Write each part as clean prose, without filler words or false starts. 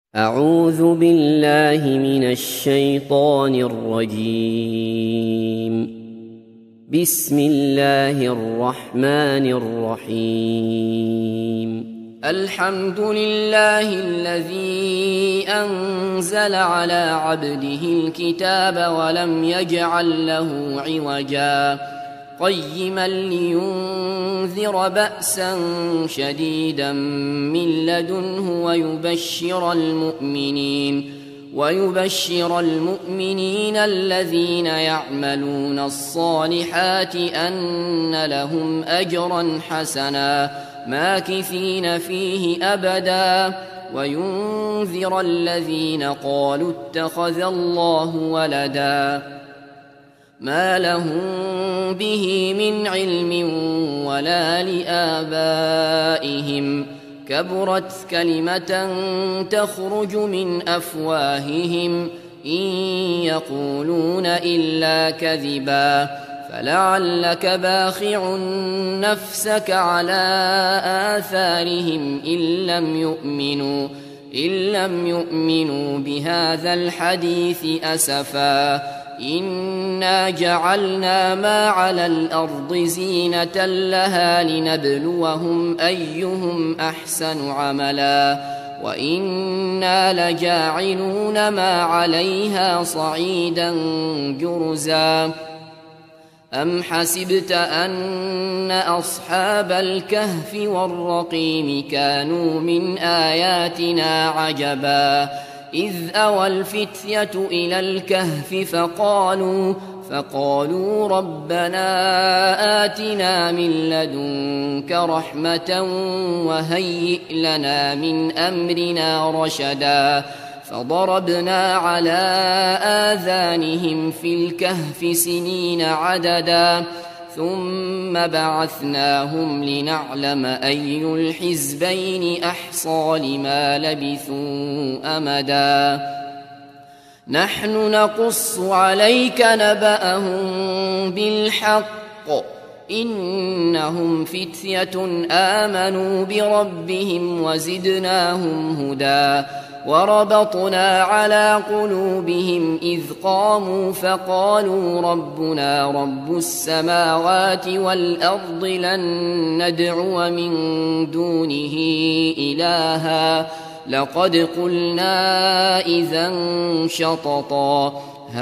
أعوذ بالله من الشيطان الرجيم. بسم الله الرحمن الرحيم. الحمد لله الذي أنزل على عبده الكتاب ولم يجعل له عوجا قيما لينذر بأسا شديدا من لدنه ويبشر المؤمنين الذين يعملون الصالحات أن لهم أجرا حسنا ماكثين فيه أبدا وينذر الذين قالوا اتخذ الله ولدا ما لهم به من علم ولا لآبائهم كبرت كلمة تخرج من أفواههم إن يقولون إلا كذبا فلعلك باخع نفسك على آثارهم إن لم يؤمنوا بهذا الحديث أسفا إنا جعلنا ما على الأرض زينة لها لنبلوهم أيهم أحسن عملا وإنا لجاعلون ما عليها صعيدا جرزا أم حسبت أن أصحاب الكهف والرقيم كانوا من آياتنا عجبا إذ أوى الفتية إلى الكهف فقالوا ربنا آتنا من لدنك رحمة وهيئ لنا من أمرنا رشدا فضربنا على آذانهم في الكهف سنين عددا ثم بعثناهم لنعلم أي الحزبين أحصى لما لبثوا أمدا نحن نقص عليك نبأهم بالحق إنهم فتية آمنوا بربهم وزدناهم هدى وربطنا على قلوبهم إذ قاموا فقالوا ربنا رب السماوات والأرض لن ندعو من دونه إلها لقد قلنا إذا شططا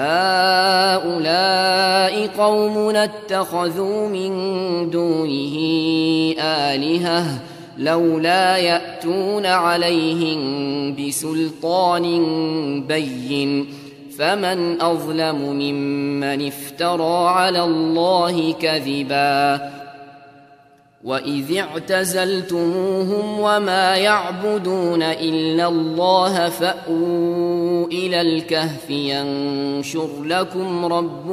هؤلاء قومنا اتخذوا من دونه آلهة لولا يأتون عليهم بسلطان بين فمن أظلم ممن افترى على الله كذبا وإذ اعتزلتموهم وما يعبدون إلا الله فأووا إلى الكهف ينشر لكم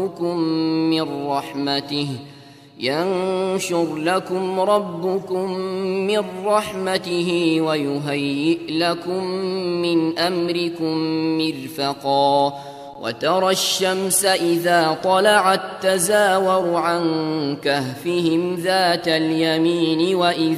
ربكم من رحمته ويهيئ لكم من أمركم مرفقا وترى الشمس إذا طلعت تزاور عن كهفهم ذات اليمين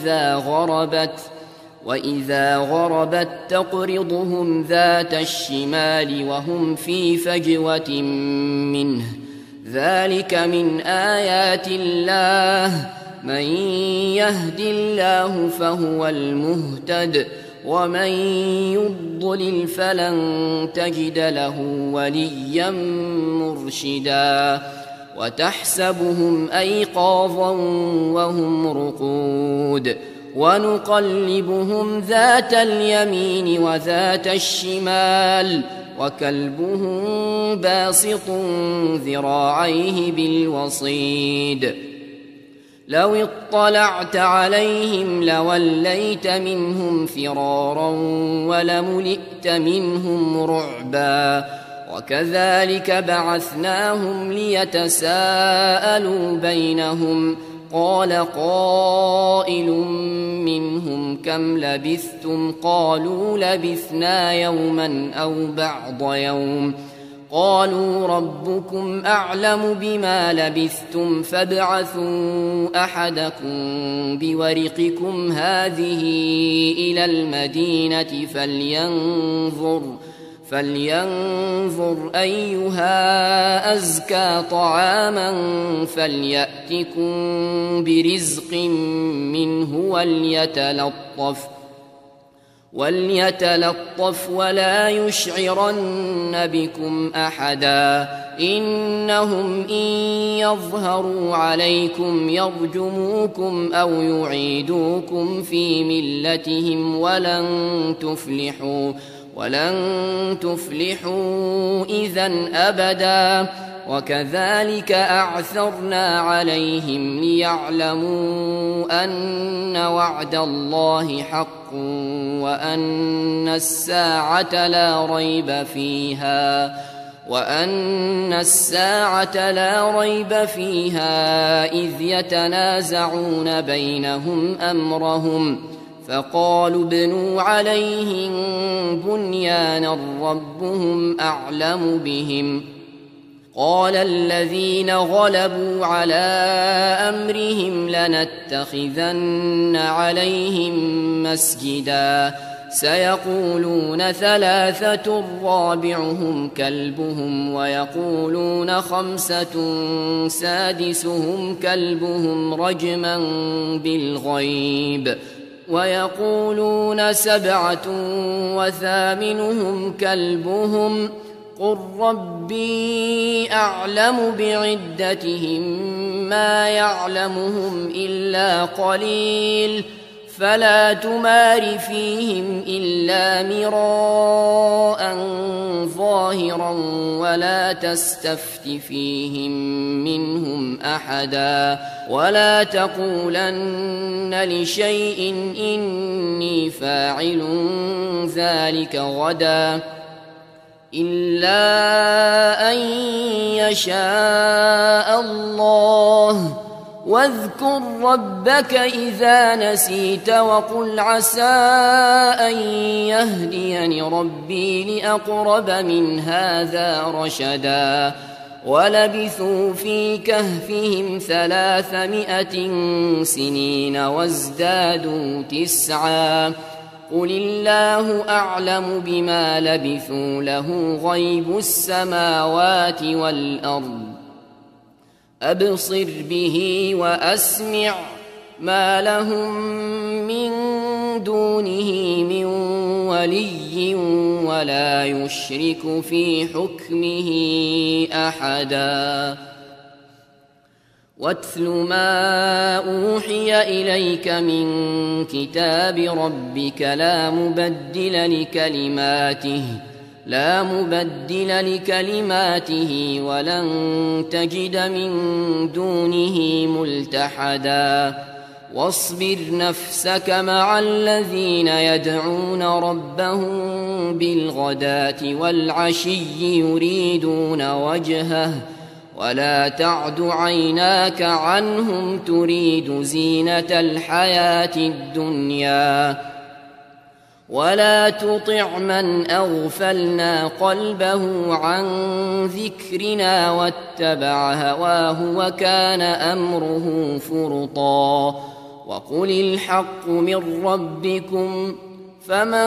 وإذا غربت تقرضهم ذات الشمال وهم في فجوة منه ذلك من آيات الله من يهد الله فهو المهتد ومن يضلل فلن تجد له وليا مرشدا وتحسبهم أيقاظا وهم رقود ونقلبهم ذات اليمين وذات الشمال وكلبهم باسط ذراعيه بالوصيد لو اطلعت عليهم لوليت منهم فرارا ولملئت منهم رعبا وكذلك بعثناهم ليتساءلوا بينهم قال قائل منهم كم لبثتم قالوا لبثنا يوما أو بعض يوم قالوا ربكم أعلم بما لبثتم فابعثوا أحدكم بورقكم هذه إلى المدينة فلينظر أيها أزكى طعاما فليأتكم برزق منه وليتلطف ولا يشعرن بكم أحدا إنهم إن يظهروا عليكم يرجموكم أو يعيدوكم في ملتهم ولن تفلحوا إذا أبدا وكذلك أعثرنا عليهم ليعلموا أن وعد الله حق وأن الساعة لا ريب فيها إذ يتنازعون بينهم أمرهم فقالوا ابنوا عليهم بنيانا ربهم أعلم بهم قال الذين غلبوا على أمرهم لنتخذن عليهم مسجدا سيقولون 3 رابعهم كلبهم ويقولون 5 سادسهم كلبهم رجما بالغيب ويقولون 7 وثامنهم كلبهم قل ربي أعلم بعدتهم ما يعلمهم إلا قليل فلا تمار فيهم إلا مراء ظاهرا ولا تستفت فيهم منهم أحدا ولا تقولن لشيء إني فاعل ذلك غدا إلا أن يشاء الله واذكر ربك إذا نسيت وقل عسى أن يهديني ربي لأقرب من هذا رشدا ولبثوا في كهفهم 300 سنين وازدادوا 9 قل الله أعلم بما لبثوا له غيب السماوات والأرض أبصر به وأسمع ما لهم من دونه من ولي ولا يشرك في حكمه أحدا واتل ما أوحي إليك من كتاب ربك لا مبدل لكلماته ولن تجد من دونه ملتحدا واصبر نفسك مع الذين يدعون ربهم بالغداة والعشي يريدون وجهه ولا تعد عيناك عنهم تريد زينة الحياة الدنيا ولا تطع من أغفلنا قلبه عن ذكرنا واتبع هواه وكان أمره فرطا وقل الحق من ربكم فمن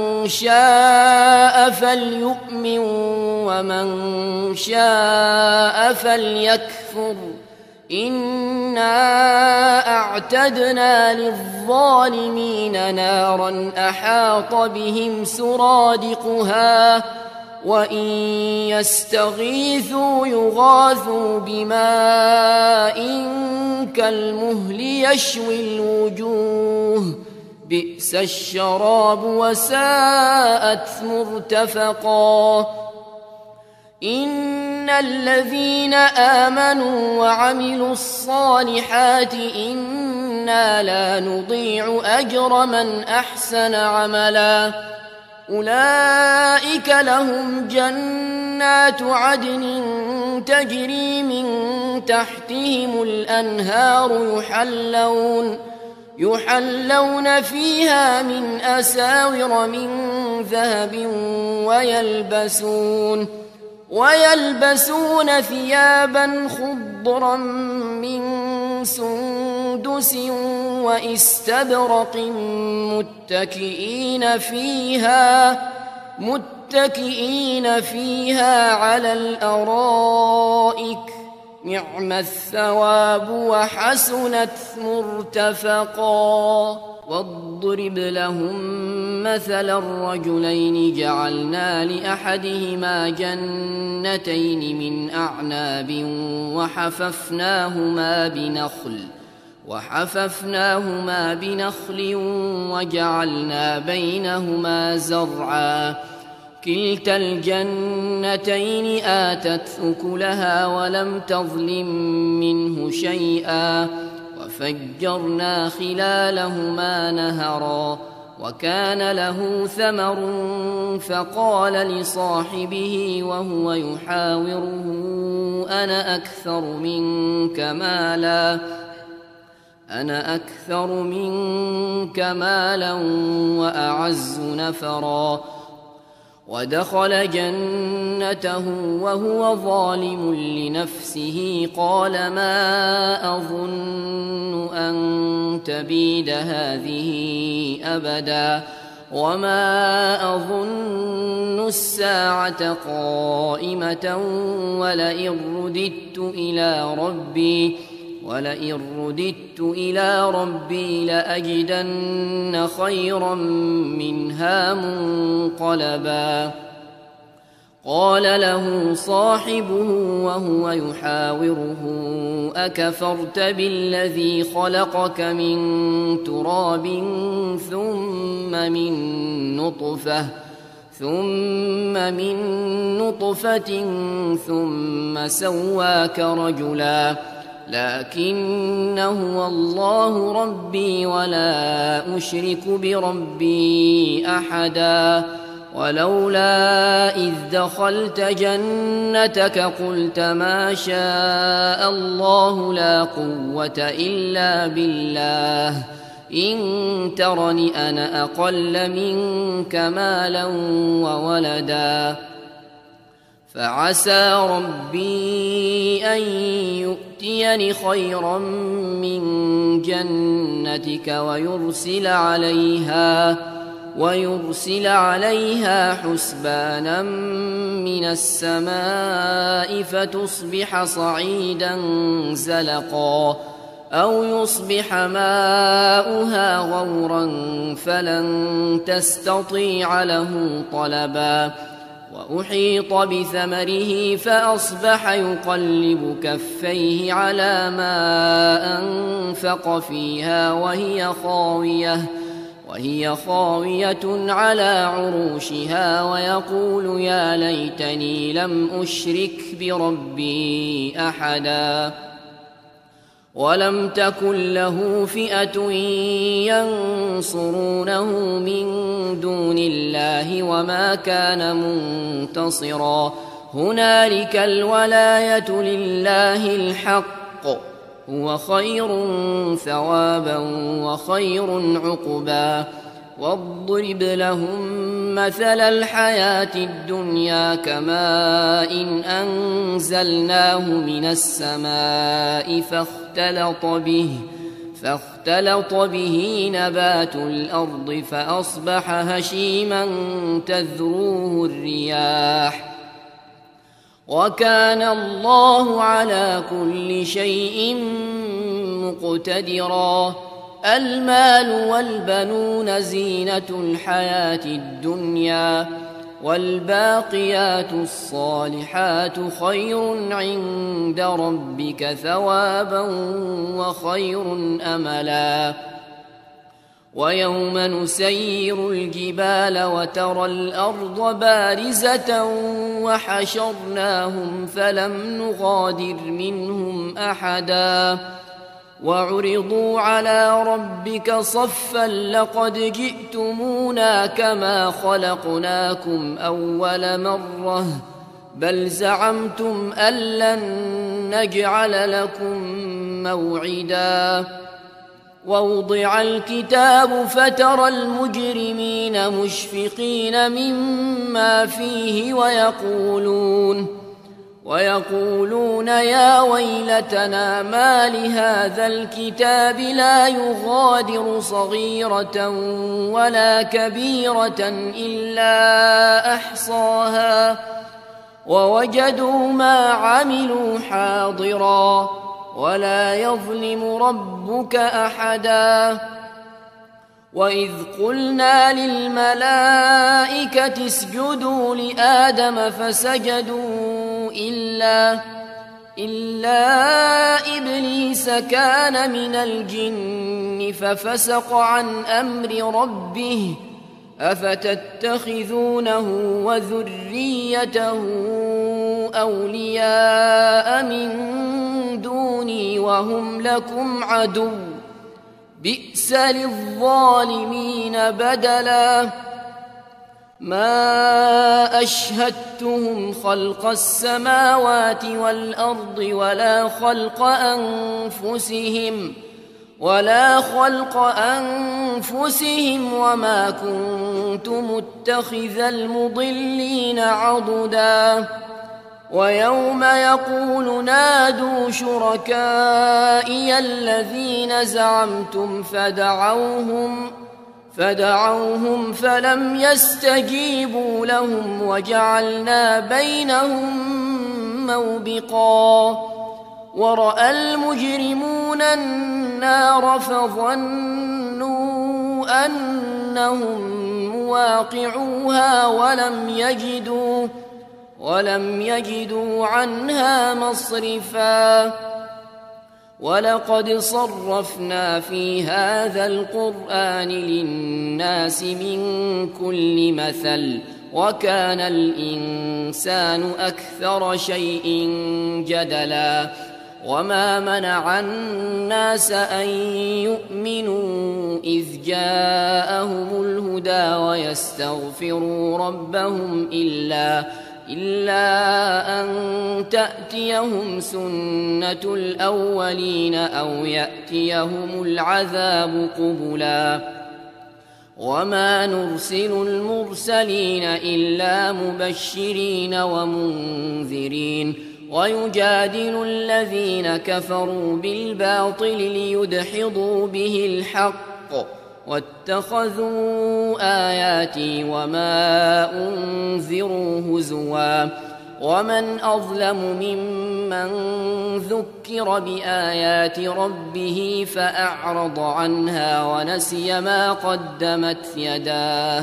شاء فليؤمن ومن شاء فليكفر إنا أعتدنا للظالمين نارا أحاط بهم سرادقها وإن يستغيثوا يغاثوا بماء كالمهل يشوي الوجوه بئس الشراب وساءت مرتفقا إن الذين آمنوا وعملوا الصالحات إنا لا نضيع أجر من أحسن عملا أولئك لهم جنات عدن تجري من تحتهم الأنهار يحلون فيها من أساور من ذهب ويلبسون ثيابا خضرا من سندس واستبرق متكئين فيها على الأرائك نعم الثواب وحسنت مرتفقا. واضرب لهم مثلا الرجلين جعلنا لأحدهما جنتين من أعناب وحففناهما بنخل وجعلنا بينهما زرعا كلتا الجنتين آتت أكلها ولم تظلم منه شيئا وفجرنا خلالهما نهرا وكان له ثمر فقال لصاحبه وهو يحاوره أنا أكثر منك مالا وأعز نفرا. ودخل جنته وهو ظالم لنفسه قال ما أظن أن تبيد هذه أبدا وما أظن الساعة قائمة ولئن رددت إلى ربي لأجدن خيرا منها منقلبا. قال له صاحبه وهو يحاوره أكفرت بالذي خلقك من تراب ثم من نطفة ثم سواك رجلا لكن هو الله ربي ولا أشرك بربي أحدا. ولولا إذ دخلت جنتك قلت ما شاء الله لا قوة إلا بالله إن ترني أنا أقل منك مالا وولدا فعسى ربي أن يؤتيني خيرا من جنتك ويرسل عليها حسبانا من السماء فتصبح صعيدا زلقا أو يصبح ماؤها غورا فلن تستطيع له طلبا. وأحيط بثمره فأصبح يقلب كفيه على ما أنفق فيها وهي خاوية على عروشها ويقول يا ليتني لم أشرك بربي أحدا. ولم تكن له فئة ينصرونه من دون الله وما كان منتصرا. هنالك الولاية لله الحق هو خير ثوابا وخير عقبا. واضرب لهم مثل الحياة الدنيا كماء أنزلناه من السماء فاختلط به نبات الأرض فأصبح هشيما تذروه الرياح وكان الله على كل شيء مقتدرا. المال والبنون زينة الحياة الدنيا والباقيات الصالحات خير عند ربك ثوابا وخير أملا. ويوم نسير الجبال وترى الأرض بارزة وحشرناهم فلم نغادر منهم أحدا وعرضوا على ربك صفا لقد جئتمونا كما خلقناكم أول مرة بل زعمتم أن لن نجعل لكم موعدا. ووضع الكتاب فترى المجرمين مشفقين مما فيه ويقولون ويقولون يا ويلتنا ما لهذا الكتاب لا يغادر صغيرة ولا كبيرة إلا أحصاها ووجدوا ما عملوا حاضرا ولا يظلم ربك أحدا. وإذ قلنا للملائكة اسجدوا لآدم فسجدوا إلا إبليس كان من الجن ففسق عن أمر ربه أفتتخذونه وذريته أولياء من دوني وهم لكم عدو بئس للظالمين بدلا. ما أشهدتهم خلق السماوات والأرض ولا خلق أنفسهم وما كنت متخذ المضلين عضدا. ويوم يقول نادوا شركائي الذين زعمتم فدعوهم فلم يستجيبوا لهم وجعلنا بينهم موبقا. ورأى المجرمون النار فظنوا أنهم مواقعوها ولم يجدوا عنها مصرفا. ولقد صرفنا في هذا القرآن للناس من كل مثل وكان الإنسان أكثر شيء جدلا. وما منع الناس أن يؤمنوا إذ جاءهم الهدى ويستغفروا ربهم إلا أن تأتيهم سنة الأولين أو يأتيهم العذاب قبلا. وما نرسل المرسلين إلا مبشرين ومنذرين ويجادل الذين كفروا بالباطل ليدحضوا به الحق واتخذوا آياتي وما أنذروا هزوا. ومن أظلم ممن ذكر بآيات ربه فأعرض عنها ونسي ما قدمت يداه.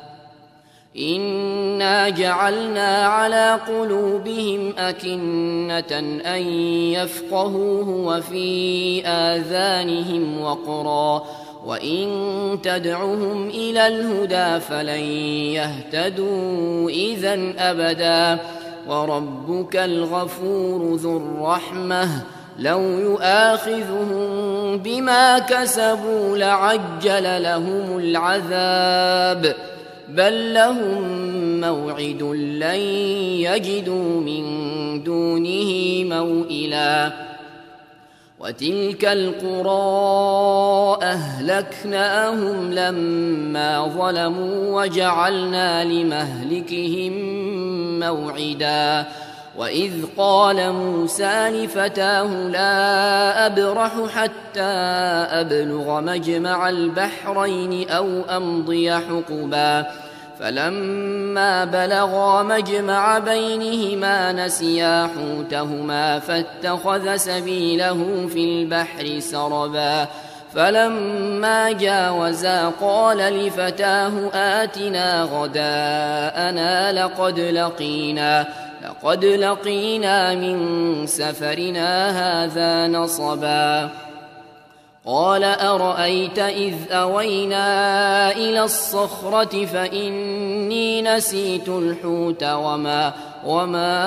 إنا جعلنا على قلوبهم أكنة أن يفقهوه وفي آذانهم وقرا وإن تدعهم إلى الهدى فلن يهتدوا إذن أبدا. وربك الغفور ذو الرحمة لو يؤاخذهم بما كسبوا لعجل لهم العذاب بل لهم موعد لن يجدوا من دونه موئلا. وتلك القرى أهلكناهم لما ظلموا وجعلنا لمهلكهم موعدا. وإذ قال موسى لفتاه لا أبرح حتى أبلغ مجمع البحرين أو أمضي حقبا. فلما بلغا مجمع بينهما نسيا حوتهما فاتخذ سبيله في البحر سربا. فلما جاوزا قال لفتاه آتنا غداءنا لقد لقينا من سفرنا هذا نصبا. قال أرأيت إذ أوينا إلى الصخرة فإني نسيت الحوت وما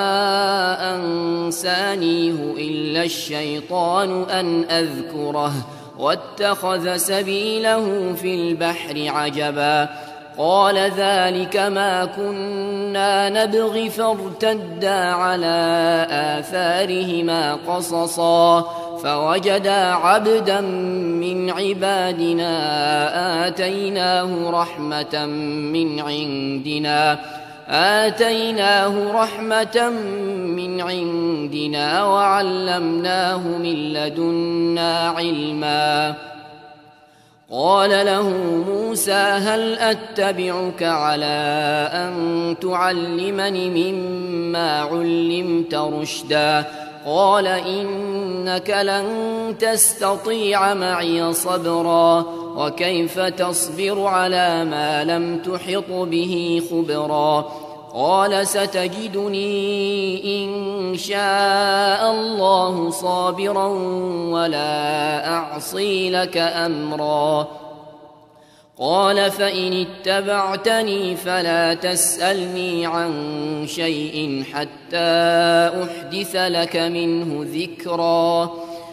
أنسانيه إلا الشيطان أن أذكره واتخذ سبيله في البحر عجبا. قال ذلك ما كنا نبغي فارتدا على آثارهما قصصا. فوجدا عبدا من عبادنا آتيناه رحمة من عندنا آتيناه رحمة من عندنا وعلمناه من لدنا علما. قال له موسى هل أتبعك على أن تعلمني مما علمت رشدا؟ قال إنك لن تستطيع معي صبرا وكيف تصبر على ما لم تحط به خبرا؟ قال ستجدني إن شاء الله صابرا ولا أعصي لك أمرا. قال فإن اتبعتني فلا تسألني عن شيء حتى أحدث لك منه ذكرا.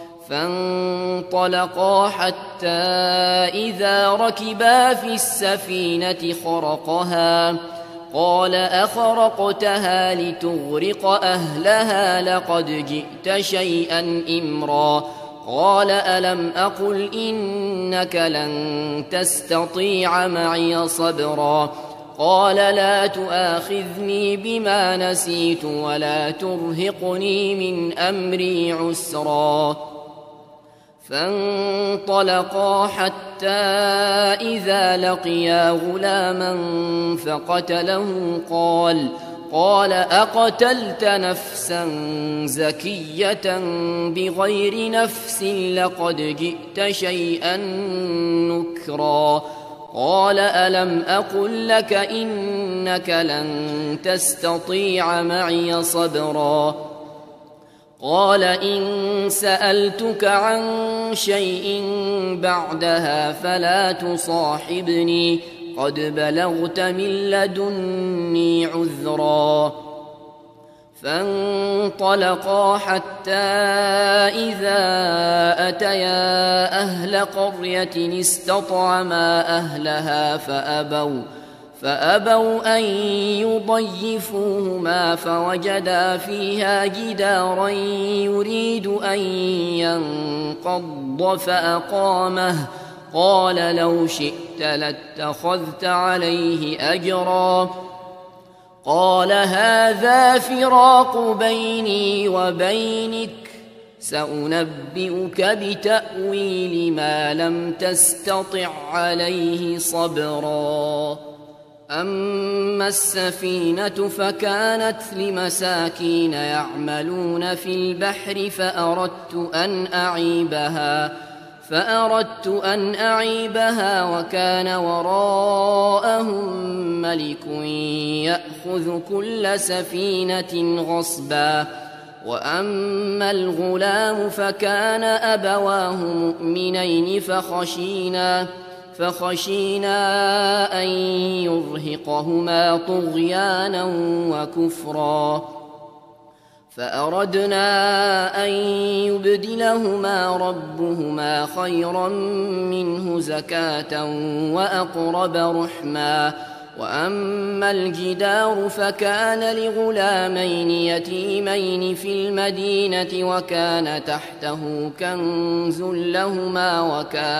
فانطلقا حتى إذا ركبا في السفينة خرقها قال أخرقتها لتغرق أهلها لقد جئت شيئا إمرا. قال ألم أقل إنك لن تستطيع معي صبرا؟ قال لا تؤاخذني بما نسيت ولا ترهقني من أمري عسرا. فانطلقا حتى إذا لقيا غلاما فقتله قال أقتلت نفسا زكية بغير نفس لقد جئت شيئا نكرا. قال ألم أقل لك إنك لن تستطيع معي صبرا؟ قال إن سألتك عن شيء بعدها فلا تصاحبني قد بلغت من لدني عذرا. فانطلقا حتى إذا أتيا أهل قرية استطعما أهلها فأبوا أن يضيفوهما فوجدا فيها جدارا يريد أن ينقض فأقامه. قال لو شئت لاتخذت عليه أجرا. قال هذا فراق بيني وبينك سأنبئك بتأويل ما لم تستطع عليه صبرا. أما السفينة فكانت لمساكين يعملون في البحر فأردت أن أعيبها وكان وراءهم ملك يأخذ كل سفينة غصبا. وأما الغلام فكان أبواه مؤمنين فخشينا أن يرهقهما طغيانا وكفرا. فأردنا أن يبدلهما ربهما خيرا منه زكاة وأقرب رحما. وأما الجدار فكان لغلامين يتيمين في المدينة وكان تحته كنز لهما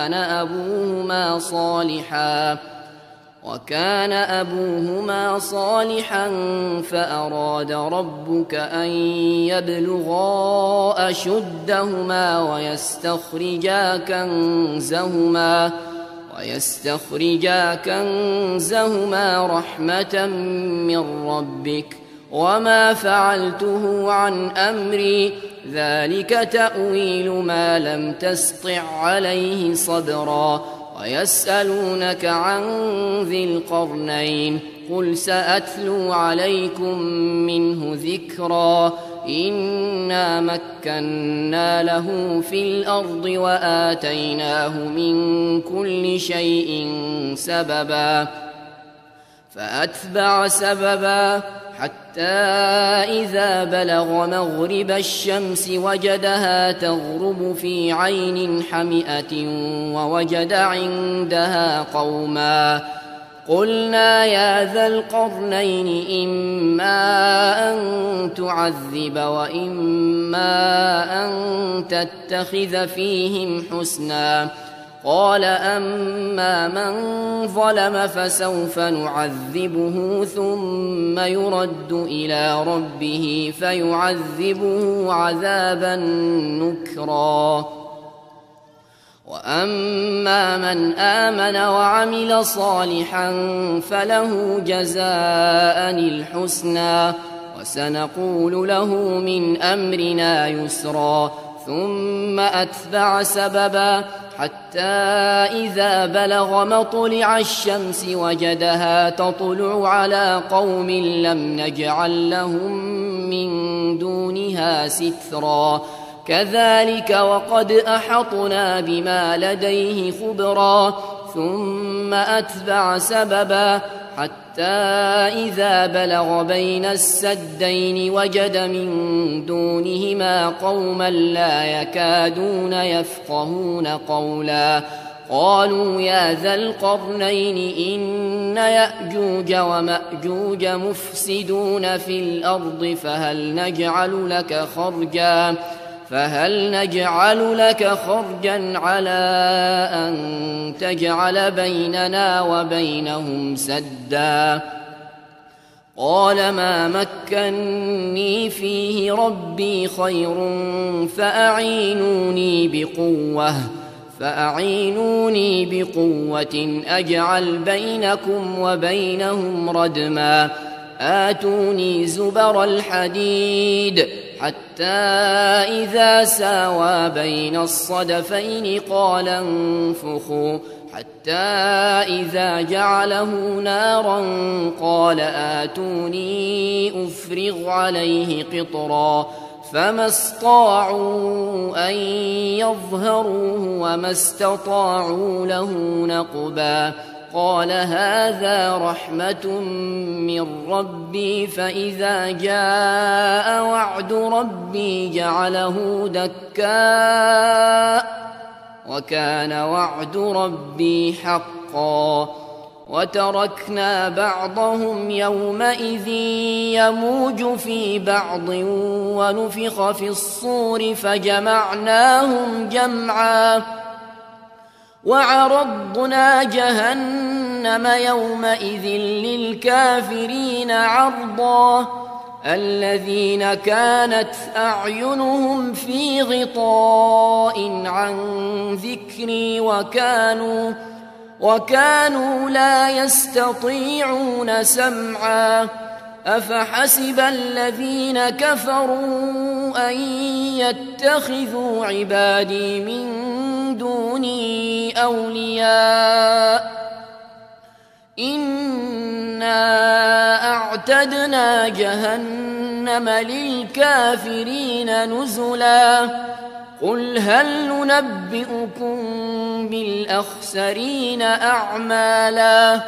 وكان أبوهما صالحا فأراد ربك أن يبلغا أشدهما ويستخرجا كنزهما رحمة من ربك وما فعلته عن أمري ذلك تأويل ما لم تسطع عليه صبرا. ويسألونك عن ذي القرنين قل سأتلو عليكم منه ذكرا. إنا مكنا له في الأرض وآتيناه من كل شيء سببا. فأتبع سببا حتى إذا بلغ مغرب الشمس وجدها تغرب في عين حمئة ووجد عندها قوما. قلنا يا ذا القرنين إما أن تعذب وإما أن تتخذ فيهم حسنا. قال أما من ظلم فسوف نعذبه ثم يرد إلى ربه فيعذبه عذابا نكرا وأما من آمن وعمل صالحا فله جزاء الحسنى وسنقول له من أمرنا يسرا ثم أتبع سببا حتى إذا بلغ مطلع الشمس وجدها تطلع على قوم لم نجعل لهم من دونها سترا كذلك وقد أحطنا بما لديه خبرا ثم أتبع سببا حتى إذا بلغ بين السدين وجد من دونهما قوما لا يكادون يفقهون قولا قالوا يا ذا القرنين إن يأجوج ومأجوج مفسدون في الأرض فهل نجعل لك خرجا على أن تجعل بيننا وبينهم سدا قال ما مكني فيه ربي خير فأعينوني بقوة أجعل بينكم وبينهم ردما آتوني زبر الحديد حتى إذا ساوى بين الصدفين قال انفخوا حتى إذا جعله نارا قال آتوني أفرغ عليه قطرا فما استطاعوا أن يظهروه وما استطاعوا له نقبا قال هذا رحمة من ربي فإذا جاء وعد ربي جعله دكاء وكان وعد ربي حقا وتركنا بعضهم يومئذ يموج في بعض ونفخ في الصور فجمعناهم جمعا وعرضنا جهنم يومئذ للكافرين عرضا الذين كانت أعينهم في غطاء عن ذكري وكانوا لا يستطيعون سمعا أفحسب الذين كفروا أن يتخذوا عبادي من دوني أولياء إنا أعتدنا جهنم للكافرين نزلا قل هل ننبئكم بالأخسرين أعمالا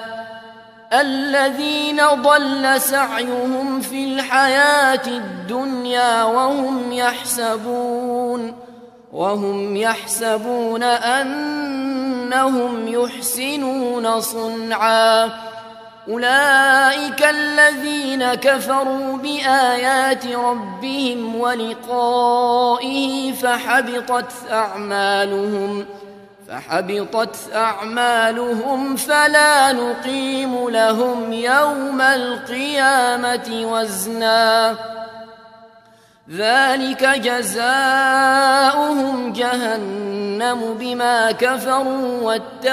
الذين ضل سعيهم في الحياة الدنيا وهم يحسبون أنهم يحسنون صنعا أولئك الذين كفروا بآيات ربهم ولقائه فحبطت أعمالهم فلا نقيم لهم يوم القيامة وزنا ذلك جزاؤهم جهنم بما كفروا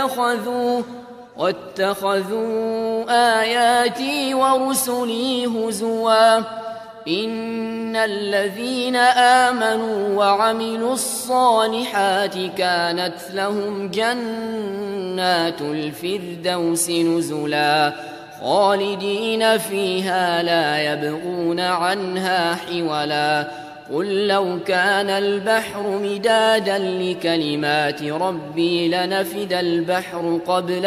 واتخذوا آياتي ورسلي هزوا إن الذين آمنوا وعملوا الصالحات كانت لهم جنات الفردوس نزلا خالدين فيها لا يبغون عنها حولا قل لو كان البحر مدادا لكلمات ربي لنفد البحر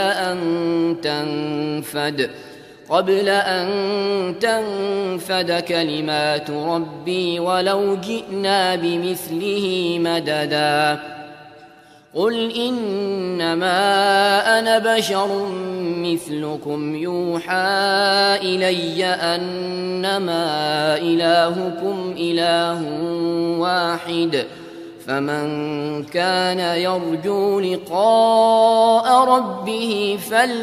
قبل أن تنفد كلمات ربي ولو جئنا بمثله مددا قل إنما أنا بشر مثلكم يوحى إلي أنما إلهكم إله واحد فمن كان يرجو لقاء ربه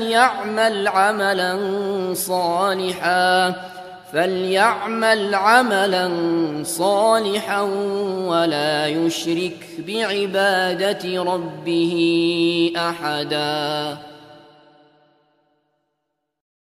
فليعمل عملا صالحا ولا يشرك بعبادة ربه أحدا.